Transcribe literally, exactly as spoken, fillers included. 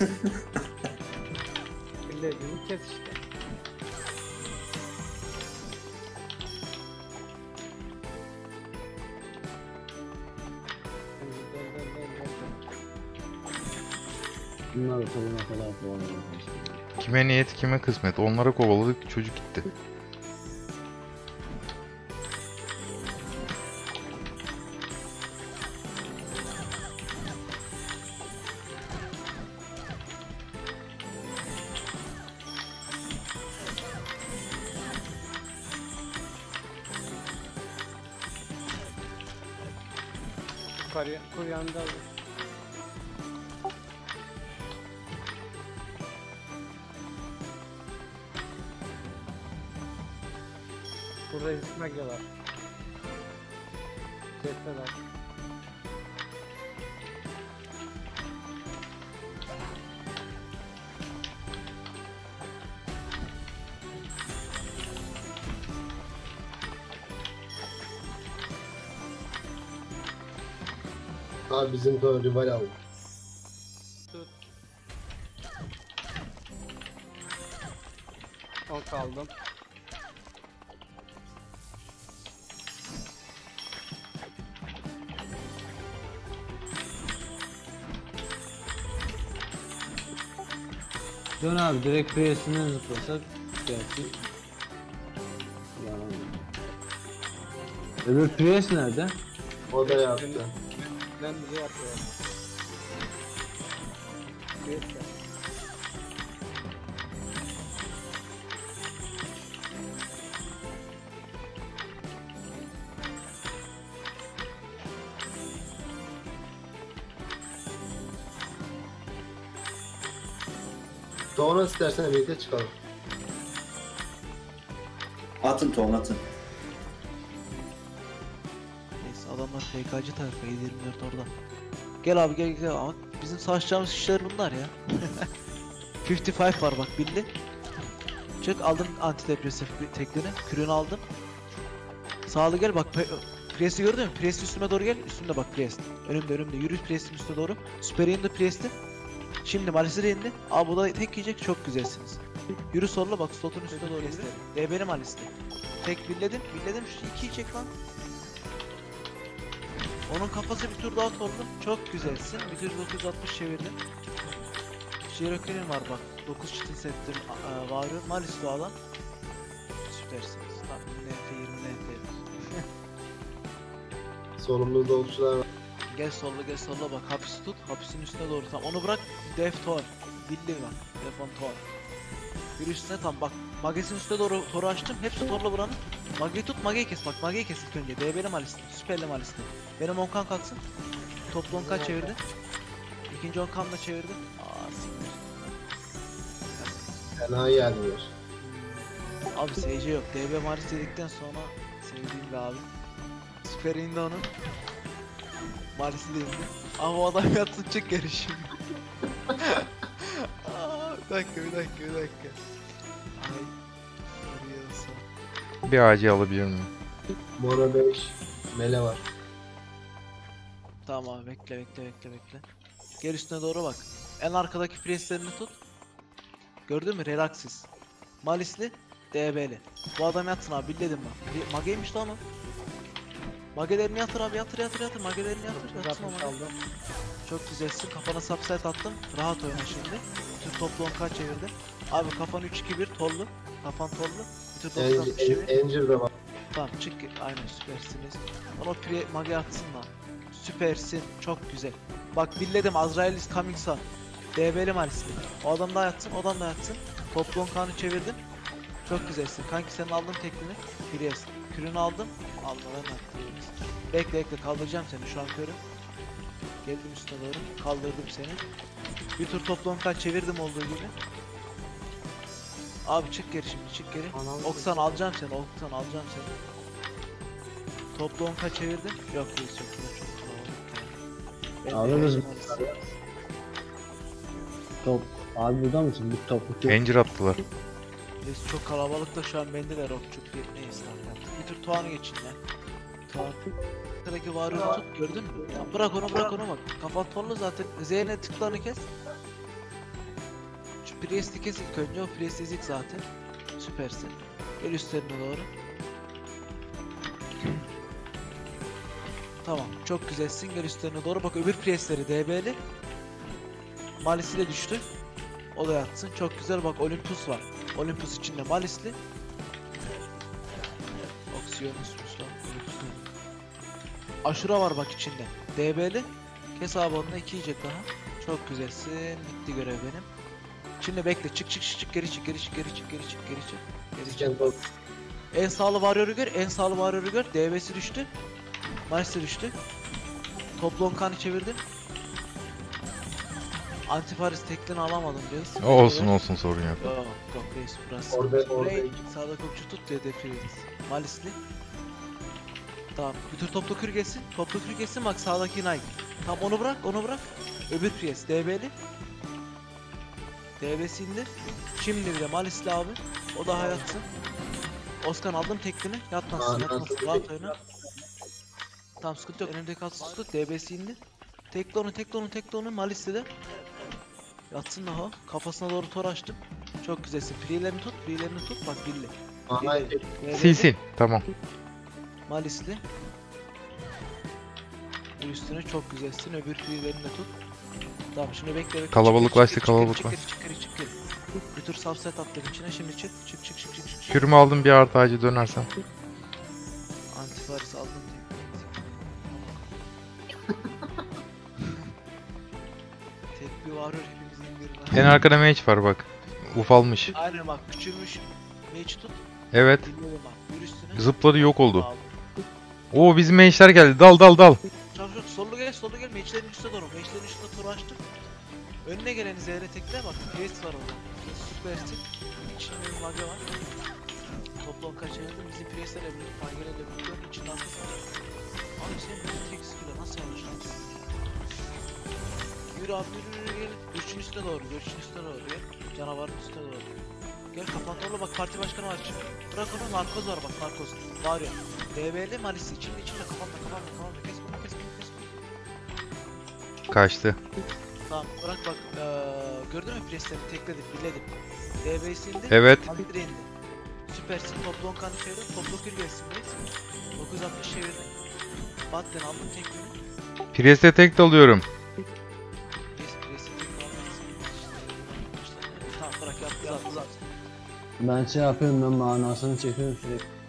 Birlerini kes işte. Dön, dön, dön, dön, dön. Bunlar da sonuna kadar kovalıyor. Kime niyet kime kısmet. Onlara kovaladık çocuk gitti. Yukarıya, kuryanda aldım. Burada resmek var. Cepteler. Abi bizim de rival aldı. Tut. Ok aldım. Dön abi direkt Prius'unu zıplasak gerçi. Yani. Öbür Prius nerede? O da yaptı. Ben bize yapıyorum. Geç ya. Sonra istersen birlikte çıkalım. Atın ton atın. Neyse adamlar F K'cı tayfa yedi yirmi dört orada. Gel abi gel gel ama bizim savaşacağımız kişiler bunlar ya. elli beş var bak bildi. Çık aldım antidepresif teklerini. Kürünü aldım. Sağlı gel bak. Priest'i gördün mü? Priest üstüme doğru gel. Üstümde bak Priest. Önümde önümde. Yürü Priest'in üstüne doğru. Süper indi Priest'i. Şimdi Malis'i de indi. Aa bu da tek yiyecek, çok güzelsiniz. Yürü solla bak slotun üstüne doğru yürü. D benim Malis'te. Tek billedim. Billedim şu ikiyi çek lan. Onun kafası bir tur daha toldum. Çok güzelsin. Bir tur dokuz yüz altmış çevirdim. Şirokenin var bak. dokuz çitin settim varıyor. Malis doğalan. Süpersiniz. Tam N F yirmi N F. Solumuzda okçular var. Gel solla gel solla bak. Hapis tut. Hapisin üstüne doğru tam. Onu bırak. Def Tor. Billi bak. Defon Tor. Bir üstüne tam bak. Magesin üstüne doğru toru açtım. Hepsi torla buranın. Mageyi tut, Mageyi kes bak. Mageyi kes ilk önce. D B'li Malis'te. Süperli Malis'te. Benim onkan kalksın. Toplu onkan çevirdi. İkinci onkanla çevirdi. Aa siktir. Fena gelmiyor. Abi S C yok. D B Maris dedikten sonra sevdiğim bir abi. Süper indi onun. Maris'i de indi. Ama o adam yatsın çık geri şimdi. Aa, bir dakika bir dakika bir dakika. Ay. Arıyorsa. Bir acı alabilir miyim? Mora beş. Mele var. Tamam abi bekle bekle bekle bekle. Gel üstüne doğru bak. En arkadaki preslerini tut. Gördün mü? Relaxis. Malisli, D B'li. Bu adam yatsın abi, billedim ben. Mage'ymiş lan o. Magelerini yatır abi, yatır yatır yatır. Magelerini yatır, yatsın ama. Çok güzelsin. Kafana subset attım. Rahat oyna şimdi. Bütün toplu on kaç çevirdi. Abi kafan üç iki bir tollu. Kafan tollu. Bütün dokuz altmış çevir. Angel da var. Tamam çık, aynen süpersiniz. Ona pre mage atsın lan. Süpersin, çok güzel. Bak billedim, Azrael is coming son. D B'li Malisli. O adam da yatsın, o adam da yatsın. Toplu on kanı çevirdim. Çok güzelsin. Kanki senin aldın teklini. Priest. Kürünü aldım. Almadan attım. Bekle bekle, kaldıracağım seni şu an körüm. Geldim üstüne doğru. Kaldırdım seni. Bir tur toplu on kan çevirdim olduğu gibi. Abi çık geri şimdi, çık geri. Oksan alacağım seni, Oksan alacağım seni. Toplu on ka çevirdim. Yok değil, çok çok çok kalabalık yani. Alırız mı? Top. Abi burada mısın? Bir topluk yok. Pencere attılar. Biz çok kalabalık da şu an bende de okçuk bir neyse abi. Bir tur Tuğan'ı geçin ya. Tuğan. Sıradaki varyoru tut, gördün mü? Ya bırak onu, bırak onu bak. Kafan torlu zaten. Z'ne tıklarını kes. Priest'i kes ilk önce. O Priest ezik zaten. Süpersin. Gel üstlerine doğru. Tamam. Çok güzelsin. Gel üstlerine doğru. Bak öbür Priest'leri D B'li. Malis'i de düştü. O da yatsın. Çok güzel. Bak Olympus var. Olympus içinde Malis'li. Oksiyonusmuş lan. Olympus değil. Aşura var bak içinde. D B'li. Kes abi onunla iki yiyecek daha. Çok güzelsin. Bitti görev benim. Şimdi bekle. Çık çık çık çık geri çık geri çık geri çık geri çık geri çık. Geri çık. İskender En sağlı Warrior'u gör. En sağlı Warrior'u gör. D B'si düştü. Malis'i düştü. Toplu on kanı çevirdim. Antifaris teklini alamadım diyoruz. O olsun olsun sorun yok. Yok yok reis burası. Orada- orada Rey, iki- sağda kopçu tut diye defiriyoruz. Malisli. Tamam. Bir tur toplu kür gelsin. Toplu kür gelsin bak sağdaki Nike. Tamam onu bırak onu bırak. Öbür Priest D B'li. D B'si indi. Şimdi bir de Malisli abi. O da hayatsın. Oskan aldım teklini. Yatmazsın Aa, yatmazsın. nasıl Rahat tek- oyna. Tamam sıkıntı yok. Önümdeki kalsın sıkıntı. D B'si indi. Tekle onu tekle onu tekle onu. Malisli de. Yatsın daha. Kafasına doğru tor açtım. Çok güzelsin. Freelerini tut. Freelerini tut. Bak billi. Aha, D B'li. Sil sil. Tamam. Malisli. Bir üstüne çok güzelsin. Öbür freelerini tut. Tamam şimdi bekle bekle. Kalabalıklaştı, Çık geri, çık geri, kalabalıklaştı. Çık geri çık geri çık geri. Bir tur subset attım içine. Şimdi çık. Çık çık çık çık çık. çık. Kürümü aldım bir artı ağacı dönersem. Antifaris aldım. Tek bir varıyor hepimizin birine. En arkada mage var bak. Ufalmış. Aynen bak küçülmüş. Mage tut. Evet. Dinleyelim bak. Bir üstüne. Zıpladı yok oldu. Aldım. Oo bizim mage'ler geldi. Dal dal dal. Çabuk çabuk sollu gel sollu gel mage'lerin üstüne doğru. Mage'lerin üstüne tur açtım. Önüne geleni zehre tekle bak. Priest var orada. Süpersin. İçinde bir mage var. Toplu on kaçırdım. Bizim Priest'lerle birlikte Panger'le birlikte onun içinde atmış var. Abi sen bir tek skill'e nasıl yavaşlarsın? Yürü abi yürü yürü gel. Görüşün üstüne doğru. Görüşün üstüne doğru gel. Canavarın üstüne doğru. Gel kapat bak parti başkanı var çık. Bırak onu narkoz var bak narkoz. Var ya. D B'li Malis'i içinde içinde kafamda kafamda kafamda kes bunu kes bunu kes bunu. Kaçtı. Tamam bırak bak ee, gördün mü preslerini tekledim birledim. D B'si indi. Evet. Hamdi de indi. Süpersin toplu on kanı çevirdim. Toplu kür gelsin reis. dokuz altmış çevirdim. Batten aldım teklini. Priest'e tek dalıyorum. Reis presi tekrar almışsın. Tamam bırak yaptı zaten zaten. Ben şey yapıyorum ben manasını çekiyorum sürekli.